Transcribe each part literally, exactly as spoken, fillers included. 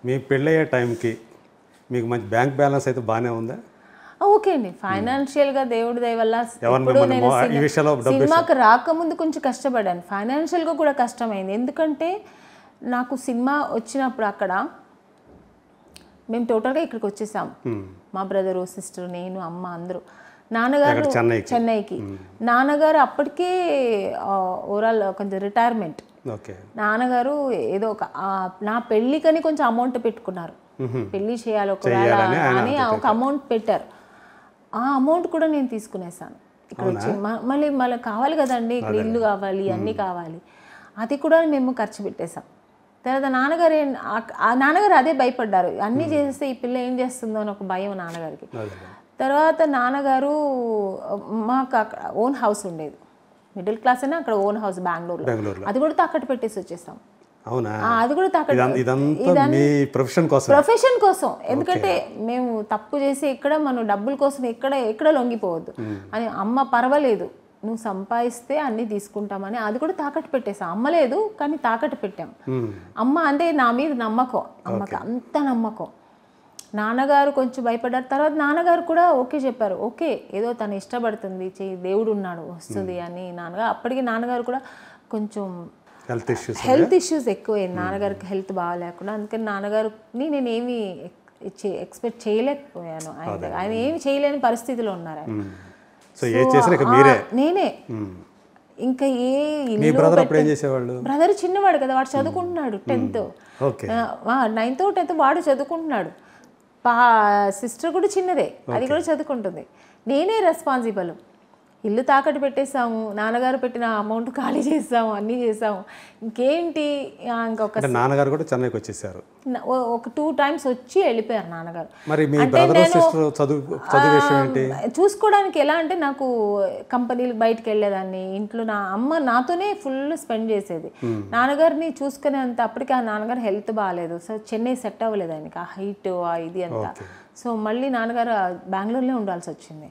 మీ పెళ్ళయ్యే టైంకి మీకు మంచి బ్యాంక్ బ్యాలెన్స్ అయితే బాగానే ఉందా? ఓకే అండి, ఫైనాన్షియల్గా దేవుడి దయ వల్ల ఇప్పుడు నేను సినిమాకి రాకముందు కొంచెం కష్టపడ్డాను, ఫైనాన్షియల్గా కూడా కష్టమైంది. ఎందుకంటే నాకు సినిమా వచ్చినప్పుడు అక్కడ మేము టోటల్గా ఇక్కడికి వచ్చేసాం, మా బ్రదరు సిస్టర్ నేను అమ్మ అందరూ. నాన్నగారు చెన్నైకి, నాన్నగారు అప్పటికే ఓవరాల్ కొంచెం రిటైర్మెంట్. నాన్నగారు ఏదో ఒక నా పెళ్ళికని కొంచెం అమౌంట్ పెట్టుకున్నారు, పెళ్ళి చేయాలి ఒకవేళ అని ఒక అమౌంట్ పెట్టారు. ఆ అమౌంట్ కూడా నేను తీసుకునేసాను ఇక్కడ వచ్చి. మళ్ళీ మళ్ళీ కావాలి కదండి, ఇక్కడ ఇల్లు కావాలి అన్నీ కావాలి, అది కూడా మేము ఖర్చు పెట్టేసాం. తర్వాత నాన్నగారు ఆ నాన్నగారు అదే భయపడ్డారు, అన్నీ చేస్తే ఈ పిల్ల ఏం చేస్తుందో అని ఒక భయం నాన్నగారికి. తర్వాత నాన్నగారు మాకు అక్కడ ఓన్ హౌస్ ఉండేది, మిడిల్ క్లాస్ అయినా అక్కడ ఓన్ హౌస్ బెంగళూరులో, అది కూడా తాకట్టు పెట్టేసి వచ్చేసాం. అది కూడా ప్రొఫెషన్ కోసం ప్రొఫెషన్ కోసం ఎందుకంటే మేము తప్పు చేసి ఎక్కడ మనం డబ్బుల కోసం ఎక్కడ ఎక్కడ లొంగిపోవద్దు అని. అమ్మ పర్వాలేదు నువ్వు సంపాదిస్తే అన్నీ తీసుకుంటామని అది కూడా తాకట్టు పెట్టేసాం. అమ్మలేదు కానీ తాకట్టు పెట్టాం. అమ్మ అంటే నా మీద నమ్మకం, అమ్మకి అంత నమ్మకం. నాన్నగారు కొంచెం భయపడ్డారు. తర్వాత నాన్నగారు కూడా ఓకే చెప్పారు, ఓకే ఏదో తను ఇష్టపడుతుంది చెయ్యి, దేవుడు ఉన్నాడు వస్తుంది అని. నాన్నగారు అప్పటికి నాన్నగారు కూడా కొంచెం హెల్త్ ఇష్యూస్ హెల్త్ ఇష్యూస్ ఎక్కువైంది నాన్నగారికి, హెల్త్ బాగాలేకుండా. అందుకని నాన్నగారిని నేను ఏమి ఎక్స్పెక్ట్ చేయలేకపోయాను, ఆయన ఆయన ఏమి చేయలేని పరిస్థితిలో ఉన్నారు ఆయన. నేనే ఇంకా ఏ బ్రదర్ చిన్నవాడు కదా, వాడు చదువుకుంటున్నాడు టెన్త్ నైన్త్ టెన్త్ వాడు చదువుకుంటున్నాడు. పా సిస్టర్ కూడా చిన్నదే, అది కూడా చదువుకుంటుంది. నేనే రెస్పాన్సిబుల్. ఇల్లు తాకట్టు పెట్టేసాము, నాన్నగారు పెట్టిన అమౌంట్ ఖాళీ చేసాము, అన్నీ చేసాము. ఇంకేంటి ఇంకొక నాన్నగారు కూడా చెన్నైకి వచ్చేసారు, ఒక టూ టైమ్స్ వచ్చి వెళ్ళిపోయారు నాన్నగారు. అంటే నేను చూసుకోవడానికి ఎలా అంటే నాకు కంపెనీలు బయటకు వెళ్ళేదాన్ని, ఇంట్లో నా అమ్మ నాతోనే ఫుల్ స్పెండ్ చేసేది. నాన్నగారిని చూసుకునేంత అప్పటికి ఆ నాన్నగారు హెల్త్ బాగాలేదు, సో చెన్నై సెట్ అవ్వలేదు ఆయనకి, ఆ హైట్ ఆ ఇది అంతా. సో మళ్ళీ నాన్నగారు బెంగళూరులో ఉండాల్సి వచ్చింది.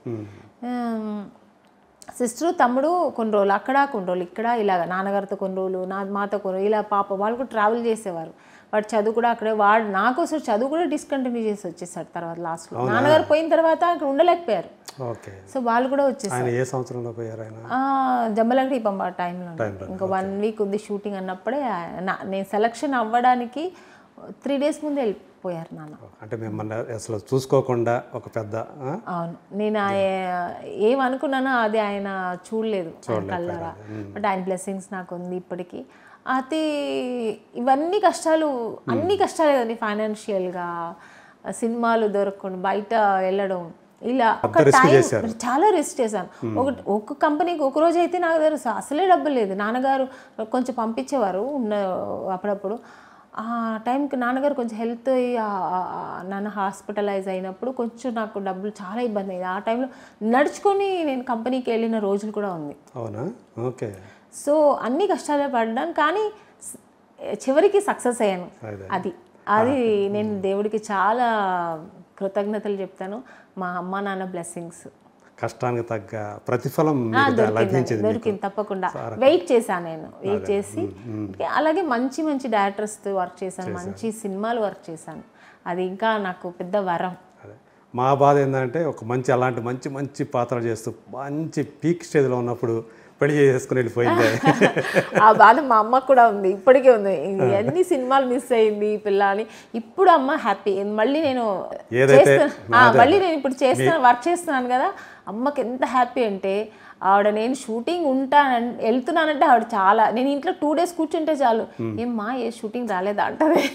సిస్టరు తమ్ముడు కొన్ని రోజులు అక్కడ, కొన్ని రోజులు ఇక్కడ, ఇలాగ నాన్నగారితో కొన్ని రోజులు, నా మాతో కొన్ని రోజులు, ఇలా పాప వాళ్ళు కూడా ట్రావెల్ చేసేవారు. వాడు చదువు కూడా అక్కడే, వాడు నాకోసం చదువు కూడా డిస్కంటిన్యూ చేసి వచ్చేసాడు తర్వాత లాస్ట్లో. నాన్నగారు పోయిన తర్వాత అక్కడ ఉండలేకపోయారు, సో వాళ్ళు కూడా వచ్చేసారు. ఏ సంవత్సరంలో పోయారు? జంబలకిడి పంబ టైంలో, ఇంకా వన్ వీక్ ఉంది షూటింగ్ అన్నప్పుడే నేను సెలక్షన్ అవ్వడానికి త్రీ డేస్ ముందే వెళ్ళిపోయారు నాన్న. అంటే మిమ్మల్ని అసలు చూసుకోకుండా ఒక పెద్ద. అవును, నేను ఏమనుకున్నానో అది ఆయన చూడలేదు కళ్ళారా, బట్ ఆయన బ్లెస్సింగ్స్ నాకు ఉంది ఇప్పటికీ. అది ఇవన్నీ కష్టాలు, అన్ని కష్టాలే కదండి, ఫైనాన్షియల్గా సినిమాలు దొరకకుండా బయట వెళ్ళడం, ఇలా ఒక టైం చాలా రిస్క్ చేశాను. ఒక ఒక కంపెనీకి ఒక రోజు అయితే నాకు తెలుసు అసలే డబ్బులు లేదు. నాన్నగారు కొంచెం పంపించేవారు ఉన్న అప్పుడప్పుడు. ఆ టైంకి నాన్నగారు కొంచెం హెల్త్ నాన్న హాస్పిటలైజ్ అయినప్పుడు కొంచెం నాకు డబ్బులు చాలా ఇబ్బంది అయింది. ఆ టైంలో నడుచుకొని నేను కంపెనీకి వెళ్ళిన రోజులు కూడా ఉంది. అవునా? ఓకే. సో అన్ని కష్టాలే పడ్డాను, కానీ చివరికి సక్సెస్ అయ్యాను. అది అది నేను దేవుడికి చాలా కృతజ్ఞతలు చెప్తాను. మా అమ్మ నాన్న బ్లెస్సింగ్స్, కష్టానికి తగ్గ ప్రతిఫలం దొరికింది తప్పకుండా. వెయిట్ చేశాను నేను, వెయిట్ చేసి అలాగే మంచి మంచి డైరెక్టర్స్తో వర్క్ చేశాను, మంచి సినిమాలు వర్క్ చేశాను. అది ఇంకా నాకు పెద్ద వరం. మా బాధ ఏంటంటే ఒక మంచి అలాంటి మంచి మంచి పాత్రలు చేస్తూ మంచి పీక్ స్టేజ్లో ఉన్నప్పుడు పెళ్లి చేసుకుని వెళ్ళిపోయింది. ఆ బాధ మా అమ్మకు కూడా ఉంది, ఇప్పటికే ఉంది. ఎన్ని సినిమాలు మిస్ అయింది ఈ పిల్ల అని. ఇప్పుడు అమ్మ హ్యాపీ, మళ్ళీ నేను మళ్ళీ నేను ఇప్పుడు చేస్తాను, వర్క్ చేస్తున్నాను కదా. అమ్మకి ఎంత హ్యాపీ అంటే ఆవిడ నేను షూటింగ్ ఉంటాను వెళ్తున్నానంటే ఆవిడ చాలా, నేను ఇంట్లో టూ డేస్ కూర్చుంటే చాలు, ఏమ్మా ఏ షూటింగ్ రాలేదా అంటది.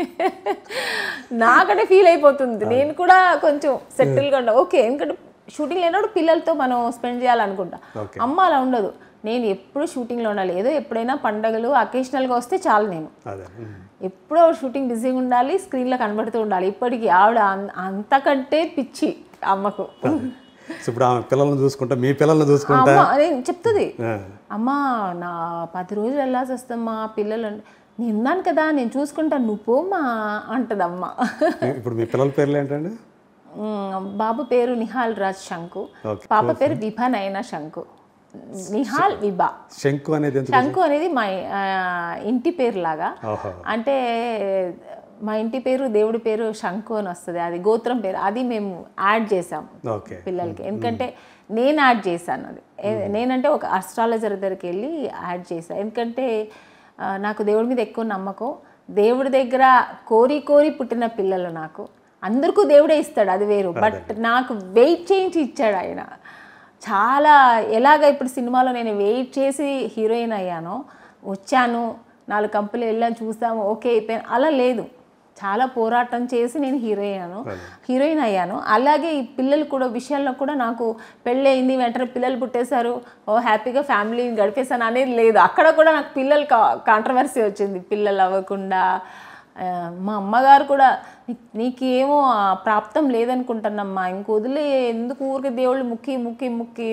నాకంటే ఫీల్ అయిపోతుంది. నేను కూడా కొంచెం సెటిల్గా ఉంటా, ఓకే, ఎందుకంటే షూటింగ్ లేనప్పుడు పిల్లలతో మనం స్పెండ్ చేయాలనుకుంటా. అమ్మ అలా ఉండదు, నేను ఎప్పుడు షూటింగ్లో ఉండాలి, ఏదో ఎప్పుడైనా పండగలు అకేషనల్గా వస్తే చాలు, నేను ఎప్పుడో షూటింగ్ బిజీగా ఉండాలి, స్క్రీన్లో కనబడుతూ ఉండాలి. ఇప్పటికీ ఆవిడ అంతకంటే పిచ్చి అమ్మకు. ఇప్పుడు ఆమె పిల్లల్ని చూసుకుంటా, మీ పిల్లల్ని చూసుకుంటా చెప్తుంది, అమ్మ నా పది రోజులు వెళ్ళాల్సి వస్తామ్మా పిల్లలు, నేను ఉన్నాను కదా నేను చూసుకుంటాను నువ్వు పోమ్మా అంటది అమ్మ. ఇప్పుడు మీ పిల్లల పేర్లు ఏంటండి? బాబు పేరు నిహాల్ రాజ్ శంకు, పాప పేరు విభా నయనా శంకు. నిహాల్ విభా. శంకు అనేది శంకు అనేది మా ఇంటి పేరు లాగా, అంటే మా ఇంటి పేరు దేవుడి పేరు శంకు అని వస్తుంది, అది గోత్రం పేరు, అది మేము యాడ్ చేసాం పిల్లలకి. ఎందుకంటే నేను యాడ్ చేశాను అది, నేనంటే ఒక అస్ట్రాలజర్ దగ్గరికి వెళ్ళి యాడ్ చేశాను. ఎందుకంటే నాకు దేవుడి మీద ఎక్కువ నమ్మకం. దేవుడి దగ్గర కోరి కోరి పుట్టిన పిల్లలు నాకు, అందరికీ దేవుడే ఇస్తాడు అది వేరు, బట్ నాకు వెయిట్ చేయించి ఇచ్చాడు ఆయన. చాలా ఎలాగ ఇప్పుడు సినిమాలో నేను వెయిట్ చేసి హీరోయిన్ అయ్యానో, వచ్చాను నాలుగు కంపెనీలు వెళ్ళాను చూసాము ఓకే అయిపోయాను, అలా లేదు. చాలా పోరాటం చేసి నేను హీరోయిన్ హీరోయిన్ అయ్యాను. అలాగే ఈ పిల్లలు కూడా విషయాల్లో కూడా నాకు పెళ్ళయింది వెంటనే పిల్లలు పుట్టేశారు, ఓ హ్యాపీగా ఫ్యామిలీ గడిపేశాను అనేది లేదు. అక్కడ కూడా నాకు పిల్లలు కాంట్రవర్సీ వచ్చింది, పిల్లలు అవ్వకుండా. మా అమ్మగారు కూడా నీకేమో ప్రాప్తం లేదనుకుంటానమ్మా, ఇంక వదిలే ఎందుకు ఊరికి దేవుళ్ళు ముక్కి ముక్కి ముక్కి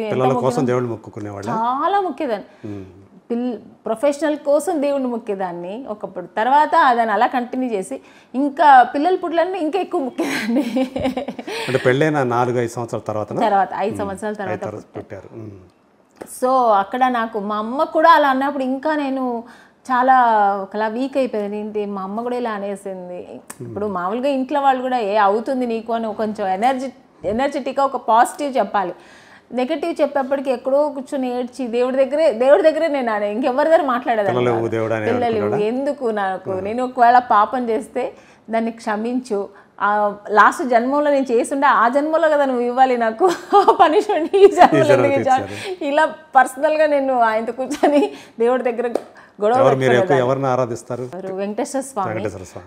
చాలా ముక్కేదాన్ని. పిల్ ప్రొఫెషనల్ కోసం దేవుడిని మొక్కేదాన్ని ఒకప్పుడు. తర్వాత దాన్ని అలా కంటిన్యూ చేసి ఇంకా పిల్లలు పుట్టాలని ఇంకా ఎక్కువ మొక్కేదాన్ని. అంటే పెళ్ళైన నాలుగు ఐదు సంవత్సరాల తర్వాత తర్వాత ఐదు సంవత్సరాల తర్వాత పుట్టారు. సో అక్కడ నాకు మా అమ్మ కూడా అలా అన్నప్పుడు ఇంకా నేను చాలా ఒకలా వీక్ అయిపోయాను. ఏంటి మా అమ్మ కూడా ఇలా అనేసింది. ఇప్పుడు మామూలుగా ఇంట్లో వాళ్ళు కూడా ఏ అవుతుంది నీకు అని కొంచెం ఎనర్జీ ఎనర్జెటిక్గా ఒక పాజిటివ్ చెప్పాలి. నెగటివ్ చెప్పేప్పటికి ఎక్కడో కూర్చొని ఏడ్చి దేవుడి దగ్గరే దేవుడి దగ్గరే నేను ఆడే ఇంకెవరి దగ్గర మాట్లాడేదాన్ని. పిల్లలు ఎందుకు నాకు, నేను ఒకవేళ పాపం చేస్తే దాన్ని క్షమించు, ఆ లాస్ట్ జన్మలో నేను చేస్తుండే ఆ జన్మలో కదా నువ్వు ఇవ్వాలి నాకు పనిష్మెంట్, ఈ జన్మలో ఇలా పర్సనల్గా నేను ఆయనతో కూర్చొని దేవుడి దగ్గర గొడవ. ఆరాధిస్తారు వెంకటేశ్వర స్వామి,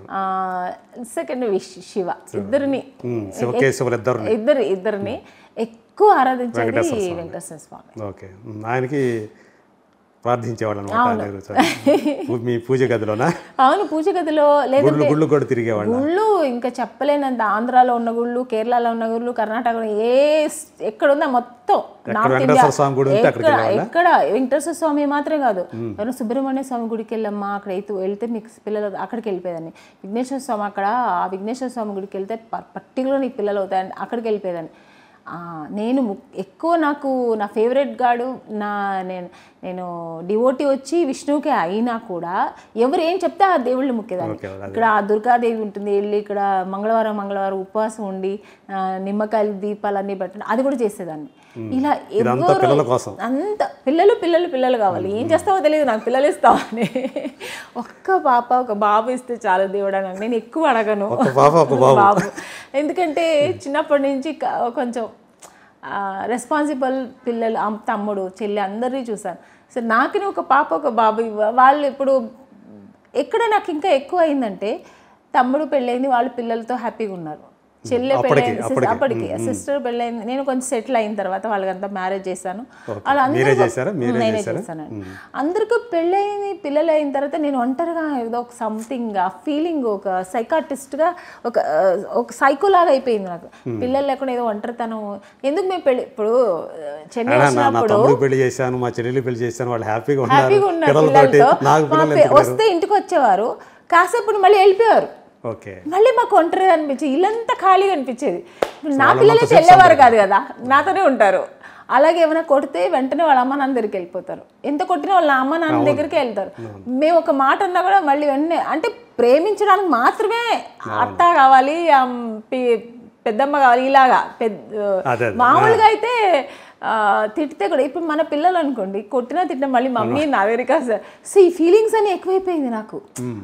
సెకండ్ శివ, ఇద్దరిని ఇద్దరు ఇద్దరిని ఎక్కువ ఆరాధించేది వెంకటేశ్వర స్వామి. ఓకే, ఆయనకి ప్రార్థించేవాళ్ళు మీ పూజ గదిలోనా? అవును, పూజ గదిలో. లేదంటే గుళ్ళు కూడా తిరిగేవాళ్ళు. గుళ్ళు ఇంకా చెప్పలేనంత, ఆంధ్రాలో ఉన్న గుళ్ళు, కేరళలో ఉన్న గుళ్ళు, కర్ణాటకలో ఏ ఎక్కడ ఉందా మొత్తం నార్త్ ఇండియా ఎక్కడ వెంకటేశ్వర స్వామి మాత్రమే కాదు, ఎవరైనా సుబ్రహ్మణ్య స్వామి గుడికి వెళ్ళమ్మా అక్కడ అయితే వెళ్తే మీకు పిల్లలు అక్కడికి వెళ్ళిపోయేదాన్ని. విఘ్నేశ్వర స్వామి అక్కడ ఆ విఘ్నేశ్వర స్వామి గుడికి వెళ్తే పర్టికులర్ నీకు పిల్లలు అవుతాయని అక్కడికి వెళ్ళిపోయేదాన్ని. నేను ఎక్కువ నాకు నా ఫేవరెట్ గాడు నా నేను నేను డివోటీ వచ్చి విష్ణువుకే అయినా కూడా ఎవరు ఏం చెప్తే ఆ దేవుళ్ళు ముఖ్యదాన్ని. ఇక్కడ ఆ దుర్గాదేవి ఉంటుంది, వెళ్ళి ఇక్కడ మంగళవారం మంగళవారం ఉపవాసం ఉండి నిమ్మకాయలు దీపాలన్నీ పెట్టండి, అది కూడా చేసేదాన్ని. ఇలా అంత పిల్లలు పిల్లలు పిల్లలు కావాలి, ఏం చేస్తావో తెలియదు నాకు, పిల్లలు ఇస్తావని. ఒక్క పాప ఒక బాబు ఇస్తే చాలా దేవుడు అని నేను ఎక్కువ అడగను బాబు, ఎందుకంటే చిన్నప్పటి నుంచి కొంచెం రెస్పాన్సిబుల్ పిల్లలు, తమ్ముడు చెల్లి అందరినీ చూసాను. సో నాకు ఒక పాప ఒక బాబు వాళ్ళు ఇప్పుడు ఎక్కడ నాకు ఇంకా ఎక్కువ అయిందంటే తమ్ముడు పెళ్ళైంది, వాళ్ళు పిల్లలతో హ్యాపీగా ఉన్నారు. చెల్లె పెళ్ళైంది, అప్పటికి సిస్టర్ పెళ్ళైంది, నేను కొంచెం సెటిల్ అయిన తర్వాత వాళ్ళకంతా మ్యారేజ్ చేశాను. అలా నేనే చేశాను. అందరికీ పెళ్ళయింది పిల్లలు అయిన తర్వాత నేను ఒంటరిగా ఏదో ఒక సంథింగ్ ఆ ఫీలింగ్ ఒక సైకాటిస్ట్గా ఒక ఒక సైకోలాగా అయిపోయింది నాకు. పిల్లలు లేకుండా ఏదో ఒంటరితనం ఎందుకు. మేము పెళ్ళి ఇప్పుడు చెన్నై వచ్చినప్పుడు పెళ్లి చేశాను, మా చెల్లెలు పెళ్లి చేశాను, వాళ్ళు హ్యాపీగా ఉన్నారు పిల్లలతో. వస్తే ఇంటికి వచ్చేవారు, కాసేపు మళ్ళీ వెళ్ళిపోయారు. మళ్ళీ మాకు ఒంటరిగా అనిపించేది, ఇల్లంతా ఖాళీగా అనిపించేది. నా పిల్లలే వెళ్ళేవారు కాదు కదా, నాతోనే ఉంటారు. అలాగే ఏమైనా కొడితే వెంటనే వాళ్ళ అమ్మ నాన్న దగ్గరికి వెళ్ళిపోతారు, ఎంత కొట్టినా వాళ్ళ అమ్మ నాన్న దగ్గరికి వెళ్తారు. మేము ఒక మాట అన్నా కూడా మళ్ళీ వెంటనే, అంటే ప్రేమించడానికి మాత్రమే అత్త కావాలి, పెద్దమ్మ కావాలి, ఇలాగా పెద్ద మామూలుగా అయితే తిట్టితే కూడా. ఇప్పుడు మన పిల్లలు అనుకోండి కొట్టినా తిట్టినా మళ్ళీ మమ్మీ నా దగ్గరికి సో ఈ ఫీలింగ్స్ అని ఎక్కువైపోయింది నాకు.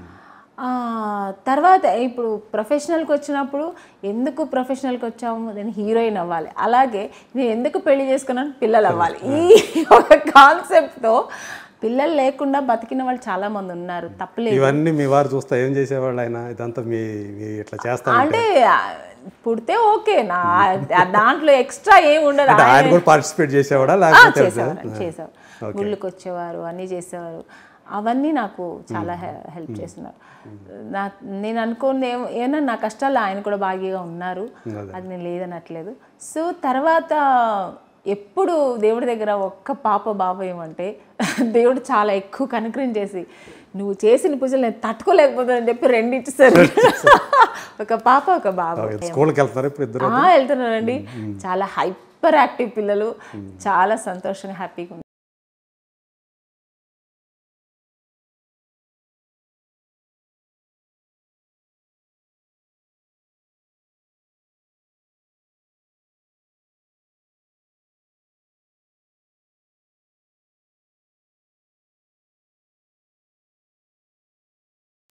తర్వాత ఇప్పుడు ప్రొఫెషనల్కి వచ్చినప్పుడు ఎందుకు ప్రొఫెషనల్కి వచ్చాము, నేను హీరోయిన్ అవ్వాలి, అలాగే నేను ఎందుకు పెళ్లి చేసుకున్నాను, పిల్లలు అవ్వాలి. ఈ ఒక కాన్సెప్ట్తో పిల్లలు లేకుండా బతికిన వాళ్ళు చాలా మంది ఉన్నారు, తప్పలేదు. ఇవన్నీ మీ వారు చూస్తా ఏం చేసేవాళ్ళు ఆయన, ఇదంతా మీ ఇట్లా చేస్తా అంటే పుడితే ఓకే నా దాంట్లో ఎక్స్ట్రా ఏం ఉండదు. ఆయన కూడా పార్టిసిపేట్ చేసేవాడా? చేసేవారు చేసేవారు గుళ్ళకి వచ్చేవారు, అన్నీ చేసేవారు. అవన్నీ నాకు చాలా హెల్ప్ చేస్తున్నారు. నా నేను అనుకోండి ఏమన్నా నా కష్టాలు ఆయన కూడా బాగా ఉన్నారు, అది నేను లేదనట్లేదు. సో తర్వాత ఎప్పుడు దేవుడి దగ్గర ఒక్క పాప బాబు ఏమంటే దేవుడు చాలా ఎక్కువ కనుగ్రహం చేసి నువ్వు చేసిన పూజలు నేను తట్టుకోలేకపోతానని చెప్పి రెండు ఇచ్చేసారు. ఒక పాప ఒక బాబు. వెళ్తున్నారండి, చాలా హైపర్ యాక్టివ్ పిల్లలు, చాలా సంతోషంగా హ్యాపీగా.